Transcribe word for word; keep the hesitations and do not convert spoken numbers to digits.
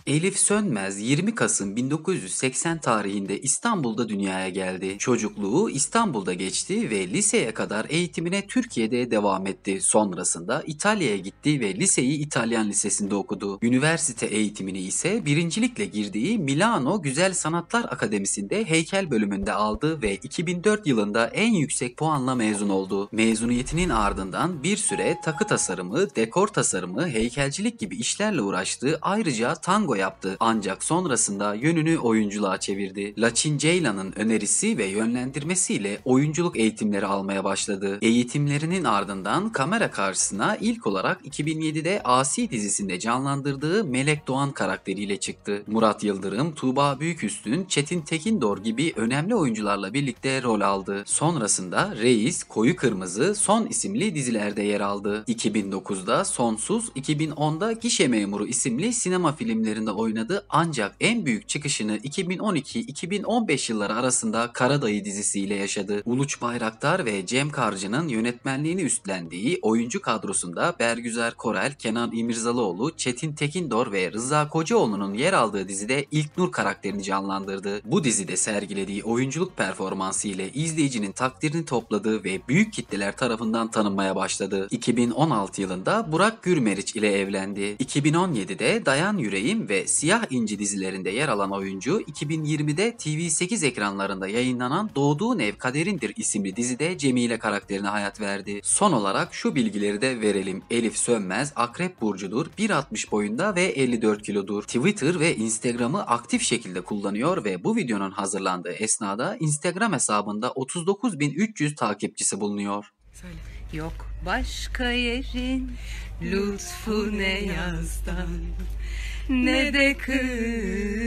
Elif Sönmez yirmi Kasım bin dokuz yüz seksen tarihinde İstanbul'da dünyaya geldi. Çocukluğu İstanbul'da geçti ve liseye kadar eğitimine Türkiye'de devam etti. Sonrasında İtalya'ya gitti ve liseyi İtalyan Lisesi'nde okudu. Üniversite eğitimini ise birincilikle girdiği Milano Güzel Sanatlar Akademisi'nde heykel bölümünde aldı ve iki bin dört yılında en yüksek puanla mezun oldu. Mezuniyetinin ardından bir süre takı tasarımı, dekor tasarımı, heykelcilik gibi işlerle uğraştı. Ayrıca tango yaptı. Ancak sonrasında yönünü oyunculuğa çevirdi. Laçin Ceylan'ın önerisi ve yönlendirmesiyle oyunculuk eğitimleri almaya başladı. Eğitimlerinin ardından kamera karşısına ilk olarak iki bin yedide Asi dizisinde canlandırdığı Melek Doğan karakteriyle çıktı. Murat Yıldırım, Tuğba Büyüküstün, Çetin Tekindor gibi önemli oyuncularla birlikte rol aldı. Sonrasında Reis, Koyu Kırmızı, Son isimli dizilerde yer aldı. iki bin dokuzda Sonsuz, iki bin onda Gişe Memuru isimli sinema filmlerinde oynadı ancak en büyük çıkışını iki bin on iki iki bin on beş yılları arasında Karadayı dizisiyle yaşadı. Uluç Bayraktar ve Cem Karcı'nın yönetmenliğini üstlendiği oyuncu kadrosunda Bergüzar Korel, Kenan İmirzalıoğlu, Çetin Tekindor ve Rıza Kocaoğlu'nun yer aldığı dizide İlknur karakterini canlandırdı. Bu dizide sergilediği oyunculuk performansı ile izleyicinin takdirini topladı ve büyük kitleler tarafından tanınmaya başladı. iki bin on altı yılında Burak Gürmeriç ile evlendi. iki bin on yedide Dayan Yüreğim ve Siyah İnci dizilerinde yer alan oyuncu iki bin yirmide T V sekiz ekranlarında yayınlanan Doğduğun Ev Kaderindir isimli dizide Cemile karakterine hayat verdi. Son olarak şu bilgileri de verelim. Elif Sönmez Akrep burcudur, bir altmış boyunda ve elli dört kilodur. Twitter ve Instagram'ı aktif şekilde kullanıyor ve bu videonun hazırlandığı esnada Instagram hesabında otuz dokuz bin üç yüz takipçisi bulunuyor. Söyle. Yok başka yerin lütfu ne yazdan ne de kız